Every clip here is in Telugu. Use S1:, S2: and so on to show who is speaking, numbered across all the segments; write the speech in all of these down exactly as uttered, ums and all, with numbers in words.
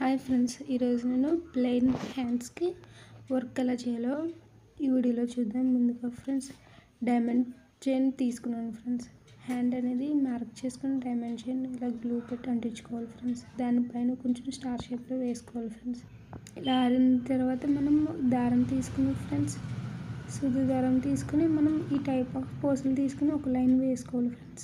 S1: హాయ్ ఫ్రెండ్స్, ఈరోజు నేను ప్లెయిన్ హ్యాండ్స్కి వర్క్ ఎలా చేయాలో ఈ వీడియోలో చూద్దాం. ముందుగా ఫ్రెండ్స్ డైమండ్ చైన్ తీసుకున్నాను ఫ్రెండ్స్. హ్యాండ్ అనేది మార్క్ చేసుకుని డైమండ్ చైన్ ఇలా గ్లూ పెట్టి అంటించుకోవాలి ఫ్రెండ్స్. దానిపైన కొంచెం స్టార్ షేప్లో వేసుకోవాలి ఫ్రెండ్స్. ఇలా ఆరిన తర్వాత మనం దారం తీసుకుని ఫ్రెండ్స్ సూది దారం తీసుకుని మనం ఈ టైప్ ఆఫ్ పూసలు తీసుకుని ఒక లైన్ వేసుకోవాలి ఫ్రెండ్స్.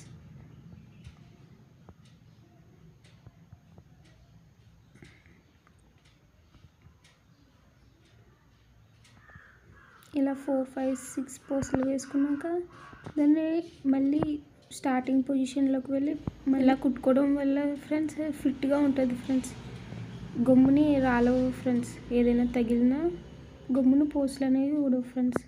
S1: ఇలా ఫోర్ ఫైవ్ సిక్స్ పూసలు వేసుకున్నాక దాన్ని మళ్ళీ స్టార్టింగ్ పొజిషన్లోకి వెళ్ళి మళ్ళీ కుట్టుకోవడం వల్ల ఫ్రెండ్స్ ఫిట్గా ఉంటుంది ఫ్రెండ్స్. గమ్ముని రాలవు ఫ్రెండ్స్. ఏదైనా తగిలినా గమ్మున పూసలు అనేవి ఊడవు ఫ్రెండ్స్.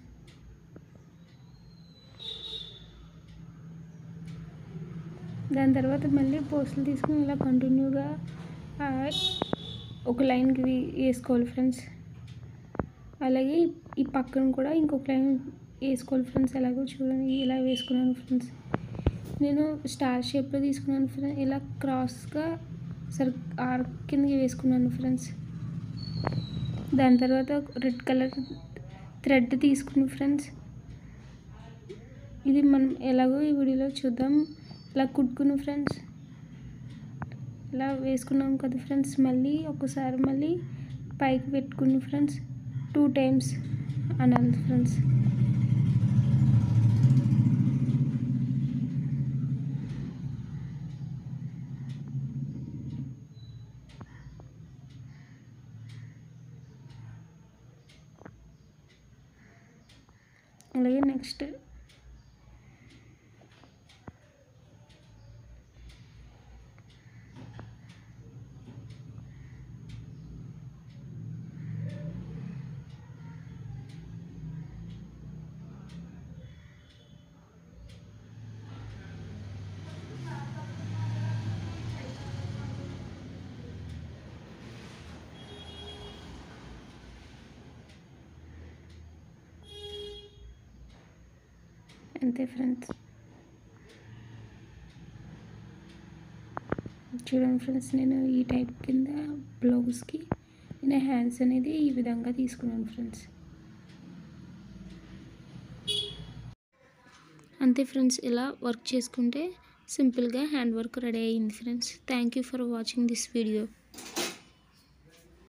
S1: దాని తర్వాత మళ్ళీ పూసలు తీసుకుని ఇలా కంటిన్యూగా ఒక లైన్కి వేసుకోవాలి ఫ్రెండ్స్. అలాగే ఈ పక్కన కూడా ఇంకొక లైన్ వేసుకోవాలి ఫ్రెండ్స్. ఎలాగో చూడండి, ఇలా వేసుకున్నాను ఫ్రెండ్స్. నేను స్టార్ షేప్లో తీసుకున్నాను ఫ్రెండ్స్. ఇలా క్రాస్గా సర్ ఆర్క్ కిందకి వేసుకున్నాను ఫ్రెండ్స్. దాని తర్వాత రెడ్ కలర్ థ్రెడ్ తీసుకుని ఫ్రెండ్స్, ఇది మనం ఎలాగో ఈ వీడియోలో చూద్దాం. ఇలా కుట్టుకుని ఫ్రెండ్స్ ఇలా వేసుకున్నాం కదా ఫ్రెండ్స్. మళ్ళీ ఒకసారి మళ్ళీ పైకి పెట్టుకుని ఫ్రెండ్స్ టూ టైమ్స్ అనాలి ఫ్రెండ్స్. అలాగే నెక్స్ట్ అంతే ఫ్రెండ్స్. చూడండి ఫ్రెండ్స్, నేను ఈ టైప్ కింద బ్లౌజ్కి నేను హ్యాండ్స్ అనేది ఈ విధంగా తీసుకున్నాను ఫ్రెండ్స్. అంతే ఫ్రెండ్స్, ఇలా వర్క్ చేసుకుంటే సింపుల్గా హ్యాండ్ వర్క్ రెడీ అయ్యింది friends. Thank you for watching this video.